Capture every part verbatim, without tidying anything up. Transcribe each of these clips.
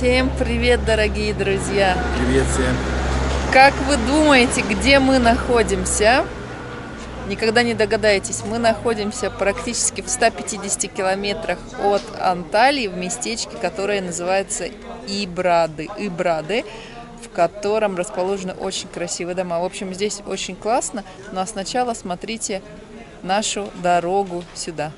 Всем привет, дорогие друзья! Привет всем! Как вы думаете, где мы находимся? Никогда не догадаетесь, мы находимся практически в ста пятидесяти километрах от Анталии, в местечке, которое называется Ибрады, Ибрады, в котором расположены очень красивые дома. В общем, здесь очень классно, но сначала смотрите нашу дорогу сюда.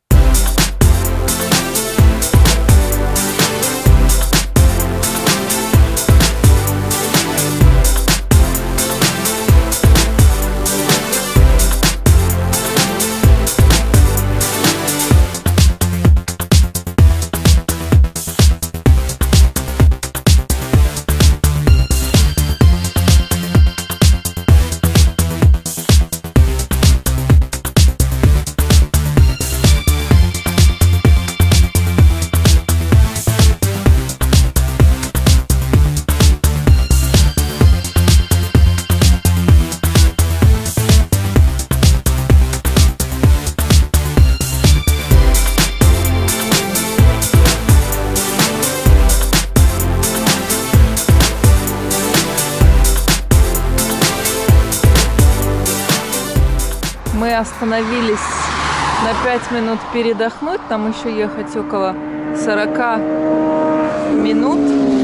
Мы остановились на пять минут передохнуть, там еще ехать около сорока минут.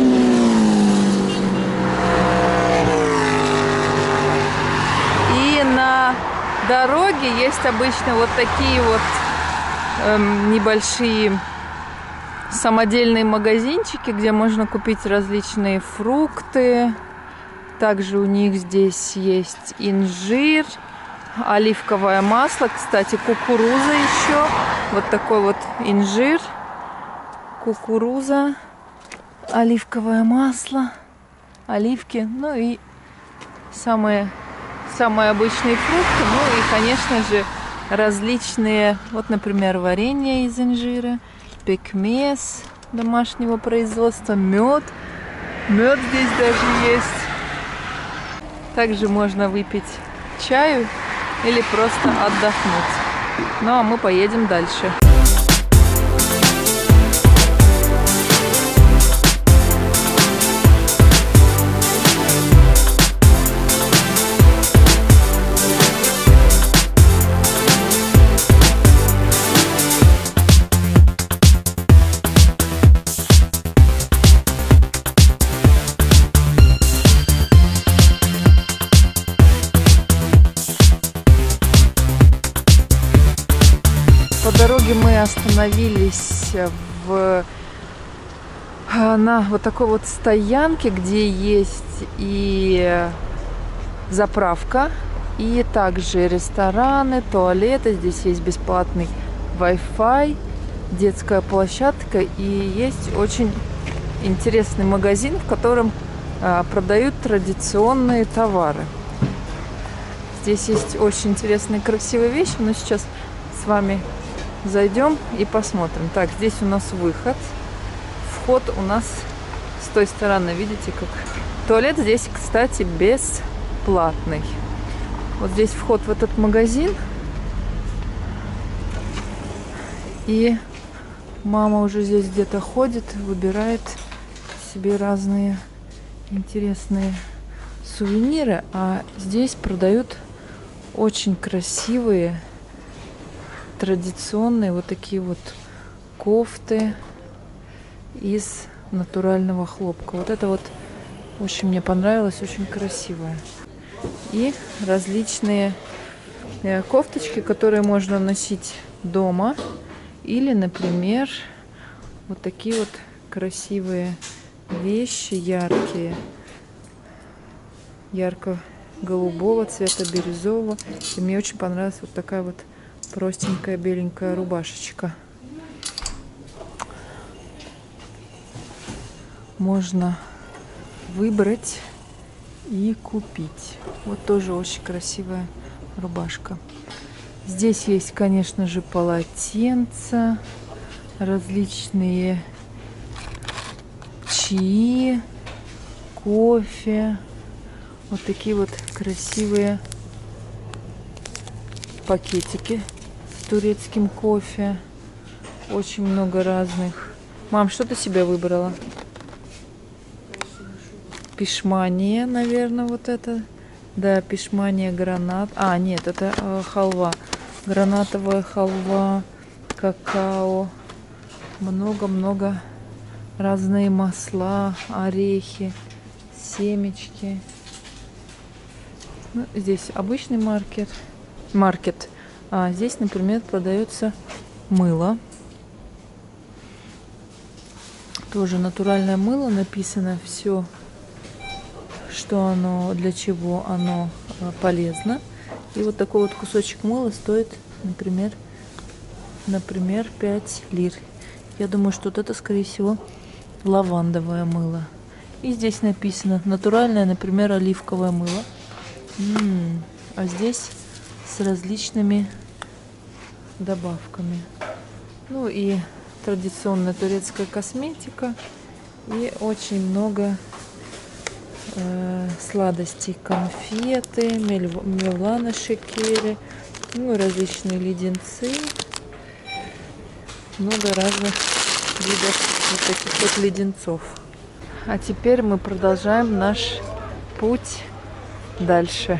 И на дороге есть обычно вот такие вот эм, небольшие самодельные магазинчики, где можно купить различные фрукты. Также у них здесь есть инжир, оливковое масло, кстати, кукуруза еще. Вот такой вот инжир, кукуруза, оливковое масло, оливки, ну и самые, самые обычные фрукты. Ну и, конечно же, различные, вот, например, варенье из инжира, пекмес домашнего производства, мед. Мед здесь даже есть. Также можно выпить чаю или просто отдохнуть. Ну а мы поедем дальше. По дороге мы остановились в, на вот такой вот стоянке, где есть и заправка, и также рестораны, туалеты. Здесь есть бесплатный Wi-Fi, детская площадка и есть очень интересный магазин, в котором а, продают традиционные товары. Здесь есть очень интересные, красивые вещи, но сейчас с вами зайдем и посмотрим. Так, здесь у нас выход. Вход у нас с той стороны. Видите, как туалет здесь, кстати, бесплатный. Вот здесь вход в этот магазин. И мама уже здесь где-то ходит, выбирает себе разные интересные сувениры. А здесь продают очень красивые традиционные вот такие вот кофты из натурального хлопка. Вот это вот очень мне понравилось, очень красивое. И различные кофточки, которые можно носить дома. Или, например, вот такие вот красивые вещи, яркие. Ярко-голубого цвета, бирюзового. И мне очень понравилась вот такая вот простенькая беленькая рубашечка. Можно выбрать и купить. Вот тоже очень красивая рубашка. Здесь есть, конечно же, полотенца, различные чаи, кофе. Вот такие вот красивые пакетики с турецким кофе. Очень много разных. Мам, что ты себе выбрала? пишмания, наверное, вот это. Да, пишмания гранат. А, нет, это э, халва. Гранатовая халва, какао. Много-много разные масла, орехи, семечки. Ну, здесь обычный маркет. Маркет. А здесь, например, продается мыло. Тоже натуральное мыло, написано все, что оно, для чего оно полезно. И вот такой вот кусочек мыла стоит, например, например, пять лир. Я думаю, что вот это, скорее всего, лавандовое мыло. И здесь написано натуральное, например, оливковое мыло. М-м, а здесь с различными добавками. Ну и традиционная турецкая косметика. И очень много э, сладостей. Конфеты, мевлана шекери, ну, различные леденцы. Много разных видов вот таких вот леденцов. А теперь мы продолжаем наш путь дальше.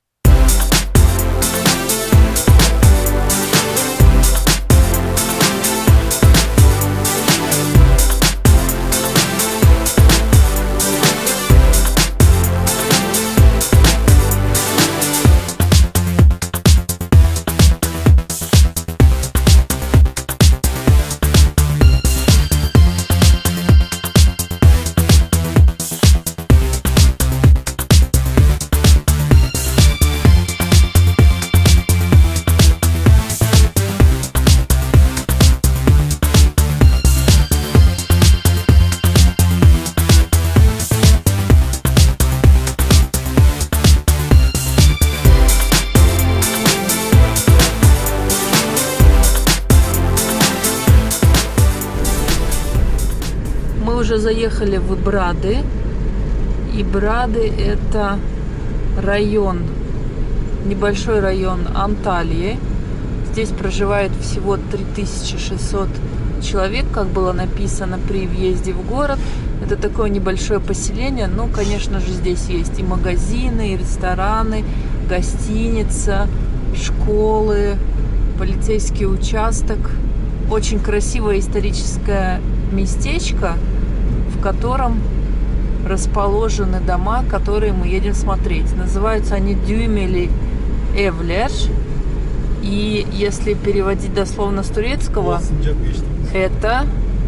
Уже заехали в Брады, и Брады это район, небольшой район Анталии. Здесь проживает всего три тысячи шестьсот человек, как было написано при въезде в город. Это такое небольшое поселение, но, конечно же, здесь есть и магазины, и рестораны, гостиница, школы, полицейский участок. Очень красивое историческое местечко, в котором расположены дома, которые мы едем смотреть. Называются они Дюмели Эвлер. И если переводить дословно с турецкого, это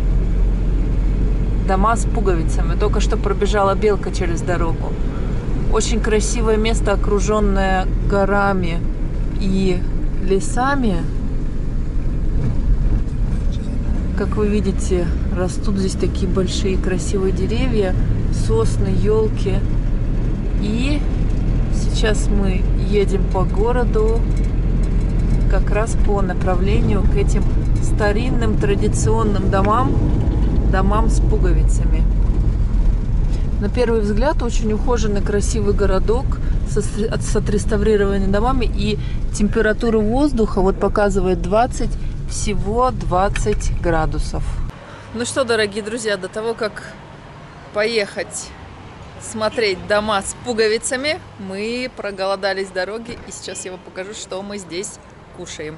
дома с пуговицами. Только что пробежала белка через дорогу. Очень красивое место, окруженное горами и лесами. Как вы видите, растут здесь такие большие красивые деревья, сосны, елки. И сейчас мы едем по городу как раз по направлению к этим старинным традиционным домам, домам с пуговицами. На первый взгляд очень ухоженный, красивый городок с, с отреставрированными домами, и температура воздуха вот показывает двадцать, всего двадцать градусов. Ну что, дорогие друзья, до того, как поехать смотреть дома с пуговицами, мы проголодались с дороги, и сейчас я вам покажу, что мы здесь кушаем.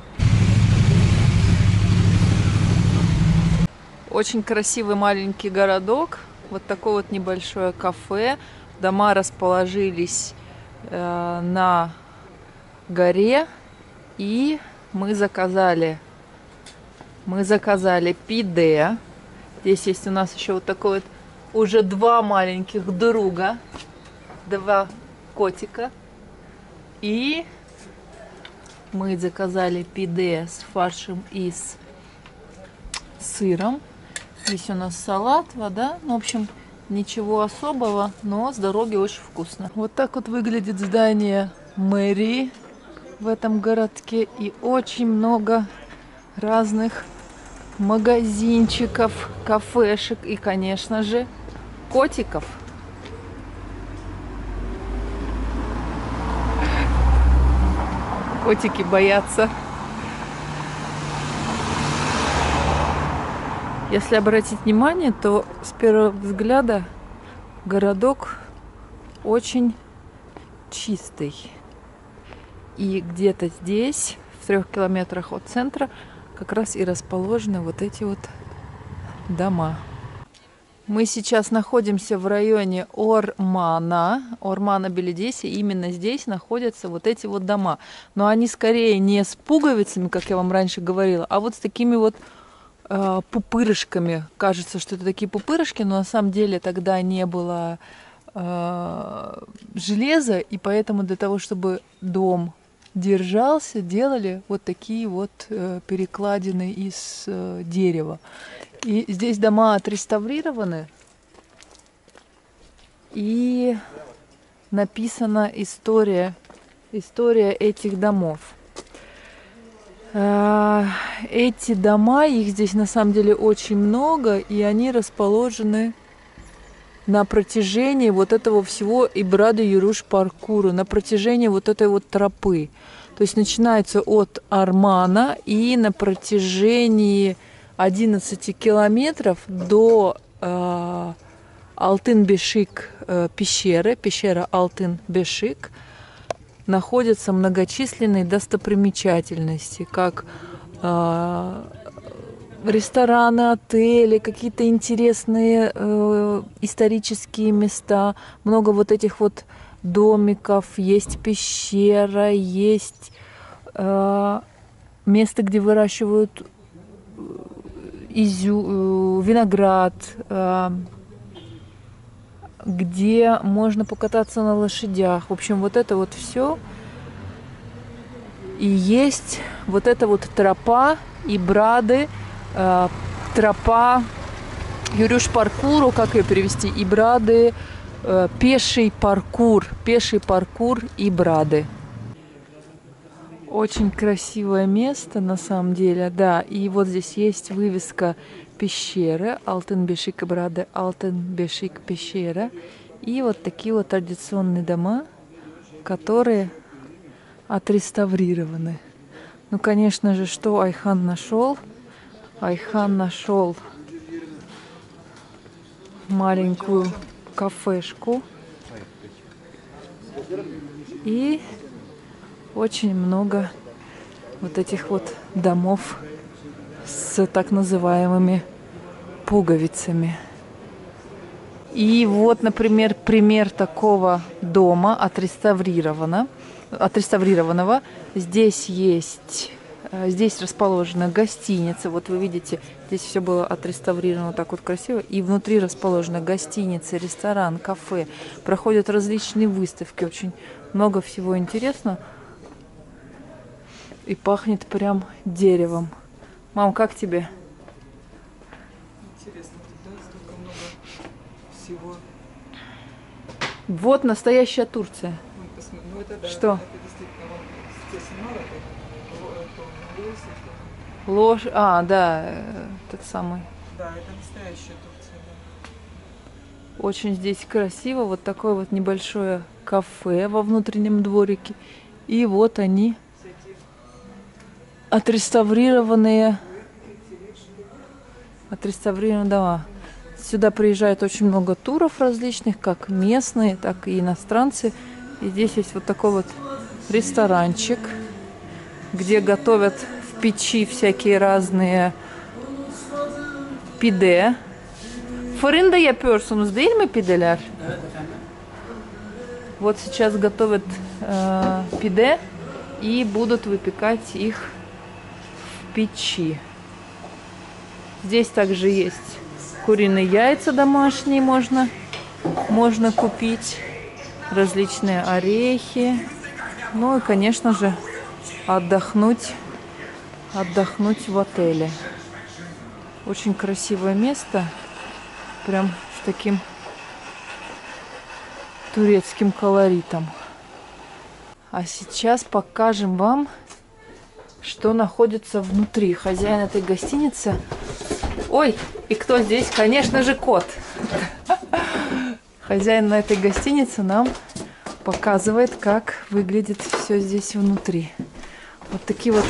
Очень красивый маленький городок, вот такое вот небольшое кафе. Дома расположились э, на горе, и мы заказали Мы заказали пиде. Здесь есть у нас еще вот такой вот уже два маленьких друга. Два котика. И мы заказали пиде с фаршем и с сыром. Здесь у нас салат, вода. Ну, в общем, ничего особого, но с дороги очень вкусно. Вот так вот выглядит здание мэрии в этом городке. И очень много разных магазинчиков, кафешек и, конечно же, котиков. Котики боятся. Если обратить внимание, то с первого взгляда городок очень чистый. И где-то здесь, в трех километрах от центра, как раз и расположены вот эти вот дома. Мы сейчас находимся в районе Ормана, Ормана-Беледесье. Именно здесь находятся вот эти вот дома. Но они скорее не с пуговицами, как я вам раньше говорила, а вот с такими вот э, пупырышками. Кажется, что это такие пупырышки, но на самом деле тогда не было э, железа, и поэтому для того, чтобы дом держался, делали вот такие вот э, перекладины из э, дерева. И здесь дома отреставрированы, и написана история, история этих домов. Эти дома, их здесь на самом деле очень много, и они расположены на протяжении вот этого всего Ибрады-Юруш-паркура, на протяжении вот этой вот тропы. То есть начинается от Армана и на протяжении одиннадцати километров до э, Алтын-Бешик э, пещеры, пещера Алтын-Бешик, находятся многочисленные достопримечательности, как э, рестораны, отели, какие-то интересные э, исторические места, много вот этих вот домиков, есть пещера, есть э, место, где выращивают изю, виноград, где можно покататься на лошадях. В общем, вот это вот все. И есть вот эта вот тропа Ибрады, тропа Юруш-паркуру, как ее перевести, Ибрады, пеший паркур, пеший паркур Ибрады. Очень красивое место, на самом деле, да. И вот здесь есть вывеска пещеры Алтын-Бешик Ибрады, Алтын-Бешик пещера. И вот такие вот традиционные дома, которые отреставрированы. Ну, конечно же, что Айхан нашел? Айхан нашел маленькую кафешку. И очень много вот этих вот домов с так называемыми пуговицами. И вот, например, пример такого дома отреставрированного. отреставрированного. Здесь есть, здесь расположена гостиница. Вот вы видите, здесь все было отреставрировано так вот красиво. И внутри расположена гостиница, ресторан, кафе. Проходят различные выставки. Очень много всего интересного. И пахнет прям деревом. Мам, как тебе? Интересно, да, столько много всего. Вот настоящая Турция. Ну, это, да, что? Это действительно, вон, здесь снимала, это, это, Ложь. А, да, тот самый. да, это настоящая Турция, да. Очень здесь красиво. Вот такое вот небольшое кафе во внутреннем дворике. И вот они, отреставрированные, отреставрированные дома. Сюда приезжает очень много туров различных, как местные, так и иностранцы. И здесь есть вот такой вот ресторанчик, где готовят в печи всякие разные пиде. Fırında yapıyorsunuz değil mi pideler? Вот сейчас готовят э, пиде и будут выпекать их в печи. Здесь также есть куриные яйца домашние, можно, можно купить, различные орехи. Ну и, конечно же, отдохнуть, отдохнуть в отеле. Очень красивое место, прям с таким турецким колоритом. А сейчас покажем вам, что находится внутри. Хозяин этой гостиницы. Ой, и кто здесь? Конечно же, кот. Хозяин на этой гостинице нам показывает, как выглядит все здесь внутри. Вот такие вот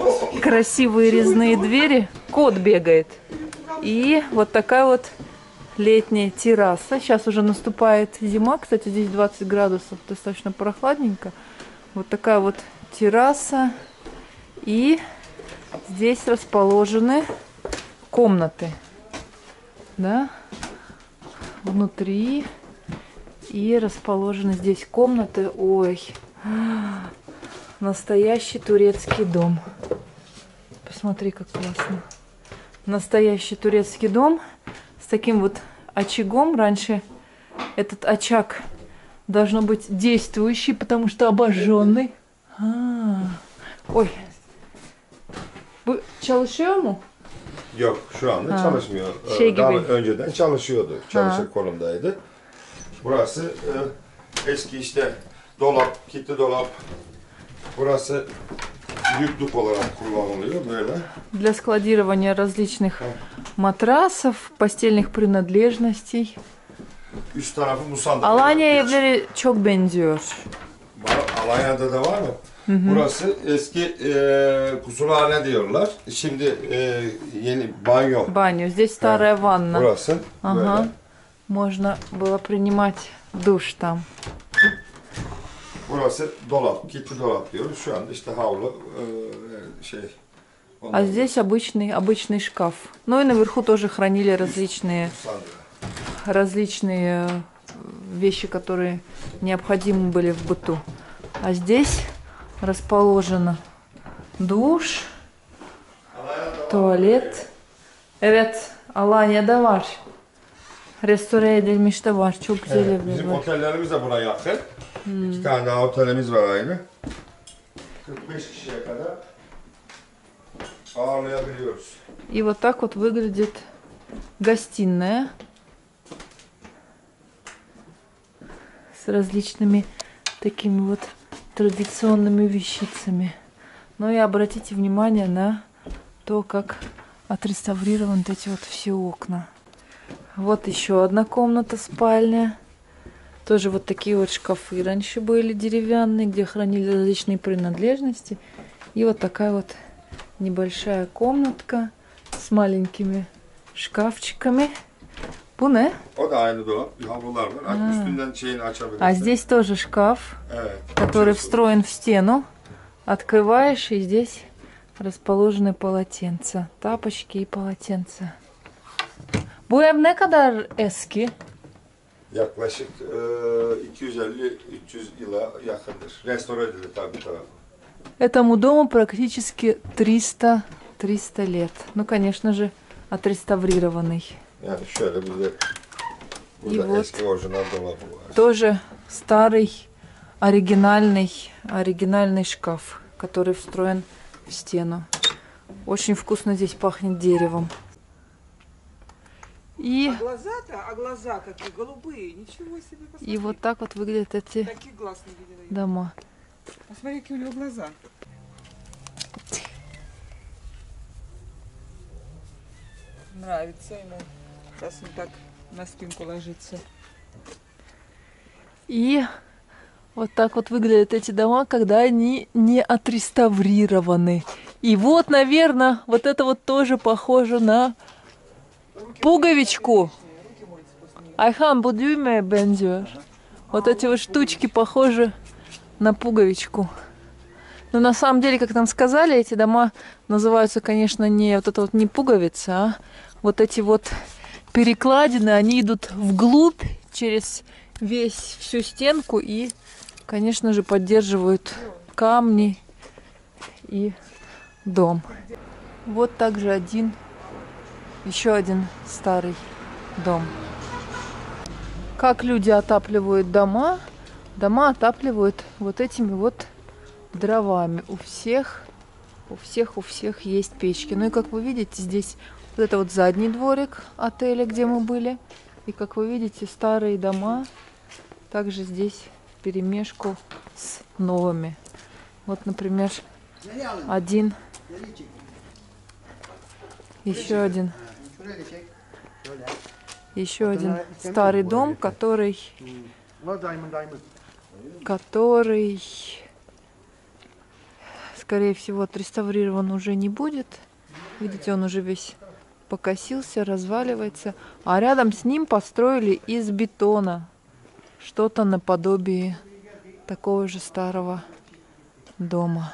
красивые резные двери. Кот бегает. И вот такая вот летняя терраса. Сейчас уже наступает зима. Кстати, здесь двадцать градусов, достаточно прохладненько. Вот такая вот терраса. И здесь расположены комнаты. Да? Внутри. И расположены здесь комнаты. Ой, настоящий турецкий дом. Посмотри, как классно. Настоящий турецкий дом с таким вот очагом. Раньше этот очаг должно быть действующий, потому что обожженный. А -а -а. Ой. Bu çalışıyor mu? Yok, şu anda Ha. çalışmıyor. Şey Ee, Daha gibi. önceden çalışıyordu. Çalışır Ha. konumdaydı. Burası e, eski işte dolap, kilitli dolap. Burası yüklük olarak kullanılıyor böyle. Для складирования различных матрасов, постельных принадлежностей. Üst tarafı musandık. Alanya evleri çok benziyor. Var- Alanya'da da var mı? Burası eski e, kusurhane diyorlar. Şimdi e, yeni banyo. Баню. Здесь старая ванна. Burası Ага. böyle. Можно было принимать душ там. Burası dolap, kilitli dolap diyoruz. Şu anda işte havlu e, şey. А ondan здесь обычный, обычный шкаф. Ну и наверху тоже хранили различные, sandığı. различные вещи, которые необходимы были в быту. А здесь расположен душ, tuvalet. Evet, Alanya'da var. Restore edilmiş de var. Çok güzel Evet, evler bizim var. otellerimiz de buna yakın. İki tane daha otelimiz var aynı. kırk beş kişiye kadar ağırlayabiliyoruz. И вот так вот выглядит гостиная с различными такими вот традиционными вещицами. Ну и обратите внимание на то, как отреставрированы эти вот все окна. Вот еще одна комната, спальня. Тоже вот такие вот шкафы раньше были деревянные, где хранили различные принадлежности. И вот такая вот небольшая комнатка с маленькими шкафчиками. Bu ne? O da aynı dolap. Havlular var. Aç, üstünden şeyini açabilirsin. А здесь тоже шкаф, Evet. который açıyorsun. встроен в стену. Открываешь, и здесь расположены полотенца. Тапочки и полотенца. Bu ev ne kadar eski? Yaklaşık e, iki yüz elli üç yüz yıla yakındır. Restore edildi tabii tarafı. Этому дому практически триста, триста лет. Ну, конечно же, отреставрированный. Yani şöyle bize burada И вот eski orijinal dolabı var. тоже старый, оригинальный, оригинальный шкаф, который встроен в стену. Очень вкусно здесь пахнет деревом. И, А глаза-то, а глаза какие голубые, ничего себе, посмотри. и вот так вот выглядят эти Таких глаз не видела я. дома. Посмотри, какие у него глаза. Нравится ему. Сейчас он так на спинку ложится. И вот так вот выглядят эти дома, когда они не отреставрированы. И вот, наверное, вот это вот тоже похоже на пуговичку. Ayhan, bu düğmeye benziyor. Вот эти вот штучки похожи на пуговичку. Но на самом деле, как нам сказали, эти дома называются, конечно, не вот это вот не пуговица, а вот эти вот перекладины, они идут вглубь через весь всю стенку и, конечно же, поддерживают камни и дом. Вот также один, еще один старый дом. Как люди отапливают дома? Дома отапливают вот этими вот дровами. У всех, у всех, у всех есть печки. Ну и как вы видите, здесь вот это вот задний дворик отеля, где мы были. И как вы видите, старые дома также здесь вперемешку с новыми. Вот, например, один, еще один, еще один старый дом, который, который, скорее всего, отреставрирован уже не будет. Видите, он уже весь покосился, разваливается. А рядом с ним построили из бетона что-то наподобие такого же старого дома.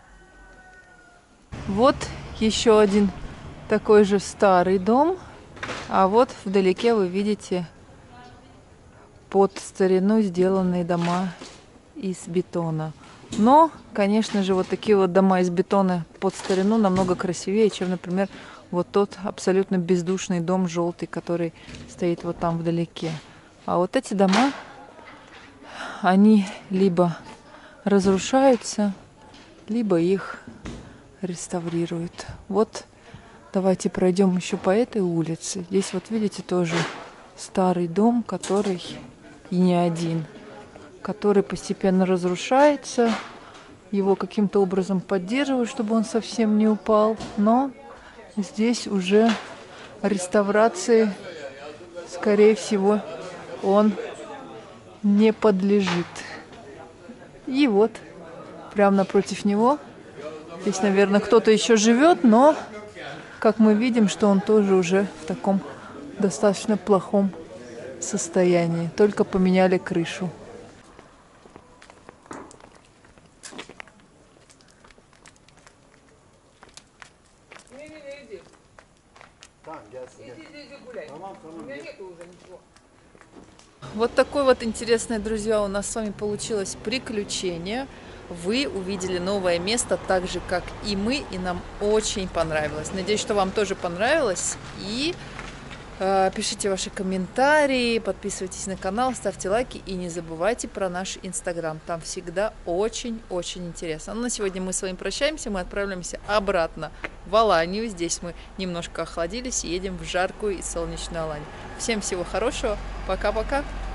Вот еще один такой же старый дом. А вот вдалеке вы видите под старину сделанные дома из бетона. Но, конечно же, вот такие вот дома из бетона под старину намного красивее, чем, например, вот тот абсолютно бездушный дом желтый, который стоит вот там вдалеке. А вот эти дома, они либо разрушаются, либо их реставрируют. Вот давайте пройдем еще по этой улице. Здесь вот видите тоже старый дом, который и не один, который постепенно разрушается. Его каким-то образом поддерживают, чтобы он совсем не упал. Но здесь уже реставрации, скорее всего, он не подлежит. И вот прямо напротив него здесь, наверное, кто-то еще живет, но, как мы видим, что он тоже уже в таком достаточно плохом состоянии. Только поменяли крышу. Вот такое вот интересное, друзья, у нас с вами получилось приключение. Вы увидели новое место так же, как и мы, и нам очень понравилось. Надеюсь, что вам тоже понравилось. И э, пишите ваши комментарии, подписывайтесь на канал, ставьте лайки и не забывайте про наш инстаграм. Там всегда очень-очень интересно. Ну, на сегодня мы с вами прощаемся, мы отправляемся обратно в Аланию. Здесь мы немножко охладились и едем в жаркую и солнечную Аланию. Всем всего хорошего, пока-пока!